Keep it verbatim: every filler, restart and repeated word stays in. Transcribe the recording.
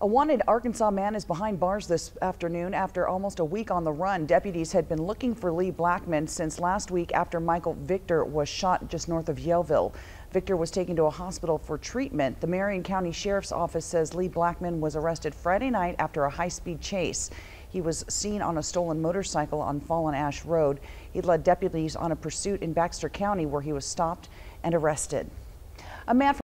A wanted Arkansas man is behind bars this afternoon after almost a week on the run. Deputies had been looking for Lee Blackman since last week after Michael Victor was shot just north of Yaleville. Victor was taken to a hospital for treatment. The Marion County Sheriff's Office says Lee Blackman was arrested Friday night after a high-speed chase. He was seen on a stolen motorcycle on Fallen Ash Road. He led deputies on a pursuit in Baxter County where he was stopped and arrested. A man from